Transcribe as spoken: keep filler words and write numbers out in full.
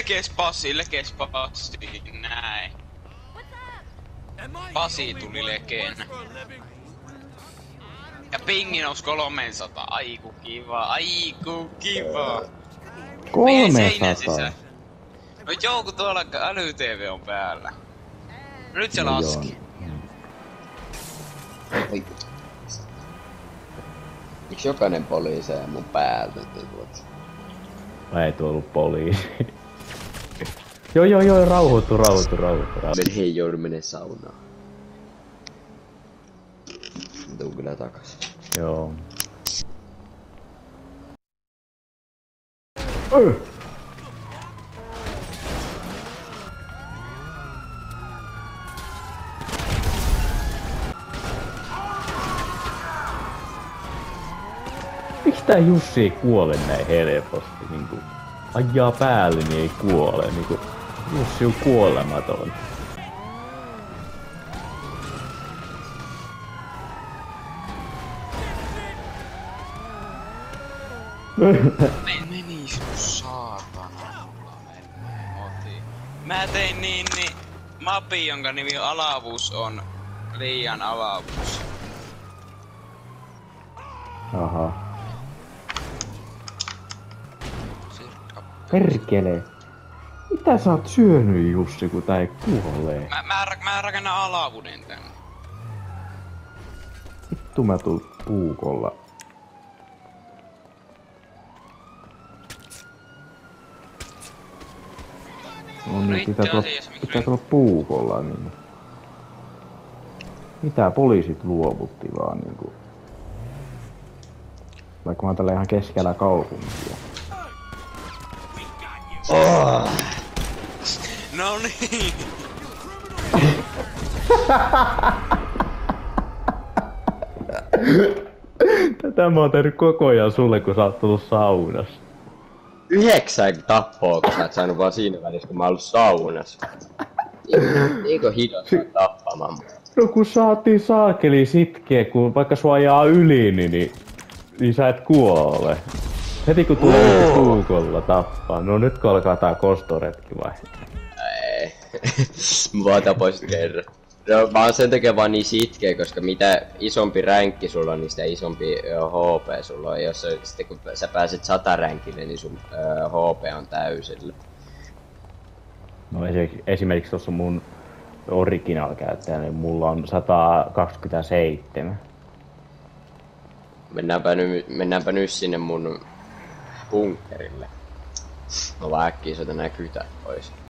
Lekes Pasi, lekes Pasi, näin. Pasi tuli lekeen. Ja pingi nousi kolmesataa. Aiku kiva, aiku kiva. kolmesataa? No joo, kun tuolla äly-T V on päällä. No nyt se No laski. Ai. Miksi jokainen poliisee mun päältä? Ei tuo ollut poliisi. Joo joo joo, rauhoittu, rauhoittu, rauhoittu, rauhoittu. Men hei, joudun menee saunaan. Tuun kyllä takas. Joo. Öh! Miksi tää Jussi ei kuole näin helposti? Niinku, ajaa päälle niin ei kuole. Niinku, Jussi on kuolematon. Me menis kun saatana. Otin. Mä tein niin, niin mapi, jonka nimi alavuus on liian alavuus. Aha. Perkele. Mitä sä oot syönyt, Jussi, kun tää ei kuolee? Mä, mä, mä rakennan alavuuden tänne. Vittu mä tuun puukolla. No niin, pitää tulla, pitää tulla puukolla niin. Mitä poliisit luovutti vaan niinku. Vaikka mä oon tällä ihan keskellä kaupunkia. Oh. No niin. Tätä mä oon tehnyt koko ajan sulle, kun sä oot tullut saunassa. Yhdeksän tappoa, kun sä et saanut vaan siinä välissä, kun mä oon ollut saunassa. Niinkö hidas tappamaan? No kun saatiin saakeli sitkeä, kun vaikka sua ajaa yli, niin, niin, niin sä et kuole. Heti kun tulee oh. puukolla tappaa. No nyt kun alkaa tää kostoretki vai? Ei. Mä vaan tapoisin kerran. No, mä oon sen takia vaan niin sitkeä, koska mitä isompi ränkki sulla on, niin sitä isompi H P sulla on. Jos sitten kun sä pääset sata ränkille, niin sun H P on täysillä. No esimerkiksi tuossa mun original-käyttäjä, niin mulla on sata kaksikymmentäseitsemän. Mennäänpä nyt, mennäänpä nyt sinne mun bunkkerille. Mä vaan äkkiä soitan nää kytät pois.